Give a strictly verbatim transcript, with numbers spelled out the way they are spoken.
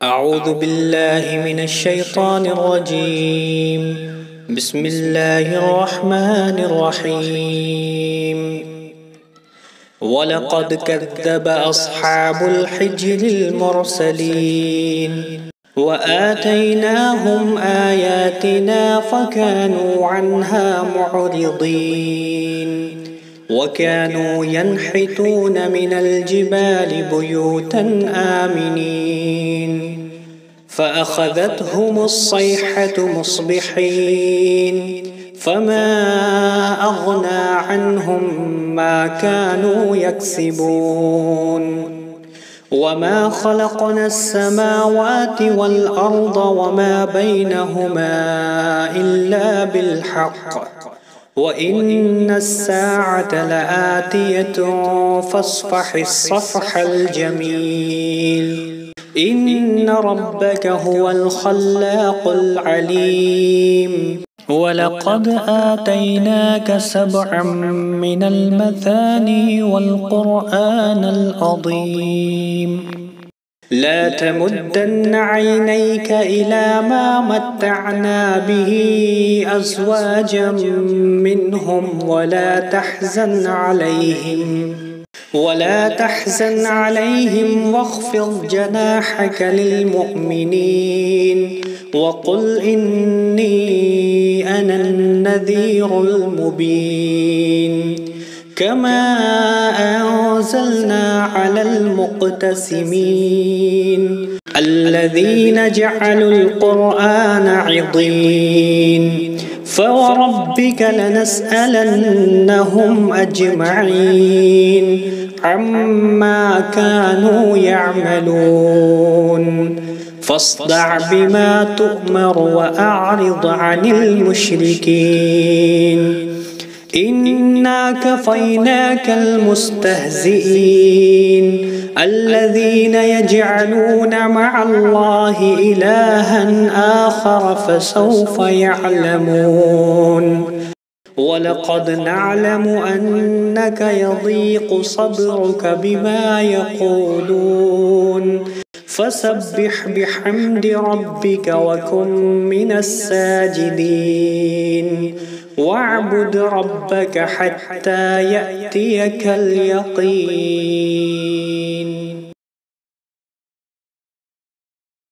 أعوذ بالله من الشيطان الرجيم. بسم الله الرحمن الرحيم. ولقد كذب أصحاب الحجر المرسلين وآتيناهم آياتنا فكانوا عنها معرضين وكانوا ينحتون من الجبال بيوتا آمنين فأخذتهم الصيحة مصبحين فما أغنى عنهم ما كانوا يكسبون وما خلقنا السماوات والأرض وما بينهما إلا بالحق وإن الساعة لآتية فاصفح الصفح الجميل إن ربك هو الخلاق العليم. ولقد آتيناك سبعا من المثاني والقرآن العظيم لا تمدن عينيك إلى ما متعنا به أزواجا منهم ولا تحزن عليهم ولا تحزن عليهم واخفض جناحك للمؤمنين وقل إني أنا النذير المبين. كما أنزلنا على المقتسمين الذين جعلوا القرآن عضين فوربك لنسألنهم أجمعين عما كانوا يعملون فاصدع بما تؤمر وأعرض عن المشركين إنا كفيناك المستهزئين الذين يجعلون مع الله إلها آخر فسوف يعلمون. ولقد نعلم أنك يضيق صدرك بما يقولون فسبح بحمد ربك وكن من الساجدين واعبد ربك حتى يأتيك اليقين.